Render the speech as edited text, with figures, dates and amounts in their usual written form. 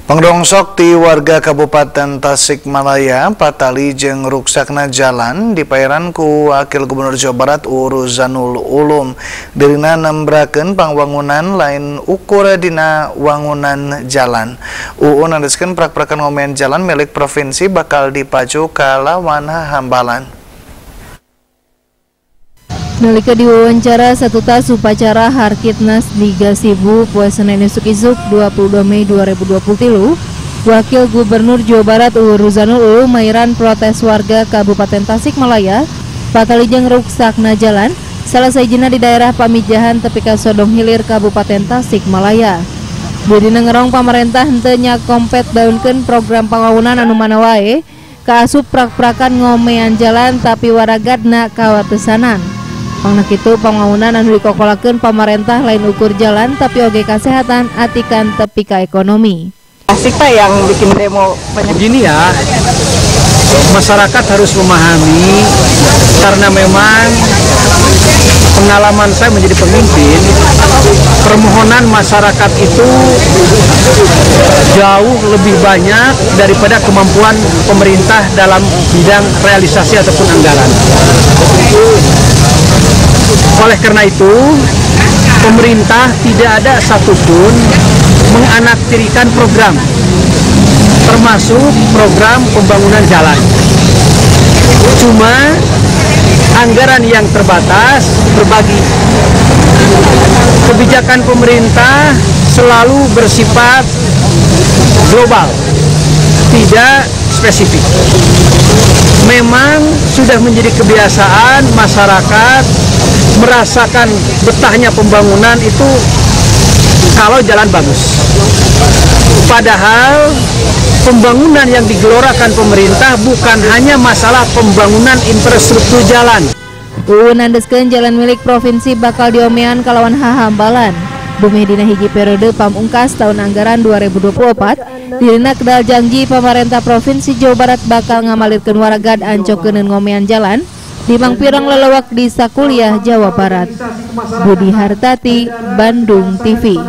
Pangdongsok ti warga Kabupaten Tasikmalaya patali jeung ruksakna jalan dipaeran ku Wakil Gubernur Jawa Barat Ruzanul Ulum. Dirina nembrakeun pangwangunan lain ukur dina wangunan jalan. Nandeskeun prak-prakan ngomean jalan milik provinsi bakal dipaju ka lawan hambalan. Nalika diwawancara satu tas upacara Harkitnas di Gasibu Poe Senen isuk-isuk 22 Mei 2023, Wakil Gubernur Jawa Barat Ruzanul Ulum mairan protes warga Kabupaten Tasikmalaya patali jeung ruksakna jalan salah sajina di daerah Pamijahan tepi ka Sodong Hilir Kabupaten Tasikmalaya. Dina ngerong pamarentah henteu nya kompet daunkeun program pangwangunan anu mana wae kaasup prak-prakan ngomean jalan tapi waragadna kawatesanan. Pangna kitu pangwangunan anu dikokolakeun pamarentah lain ukur jalan tapi oge kesehatan atikan tepi ka ekonomi. Asik Pak yang bikin demo banyak gini ya, masyarakat harus memahami karena memang pengalaman saya menjadi pemimpin, permohonan masyarakat itu jauh lebih banyak daripada kemampuan pemerintah dalam bidang realisasi ataupun anggaran. Oleh karena itu, pemerintah tidak ada satupun menganaktirikan program, termasuk program pembangunan jalan. Cuma anggaran yang terbatas berbagi. Kebijakan pemerintah selalu bersifat global, tidak spesifik. Memang sudah menjadi kebiasaan masyarakat merasakan betahnya pembangunan itu kalau jalan bagus. Padahal pembangunan yang digelorakan pemerintah bukan hanya masalah pembangunan infrastruktur jalan. Nandeskeun jalan milik provinsi bakal diomean kalawan hahambalan. Bumi dina hiji periode pamungkas tahun anggaran 2024, dirina kedal janji pemerintah provinsi Jawa Barat bakal ngamalirkeun waragad ancokeun ngomean jalan di mangpirang lelewak di Sakuliah Jawa Barat. Budi Hartati, Bandung TV.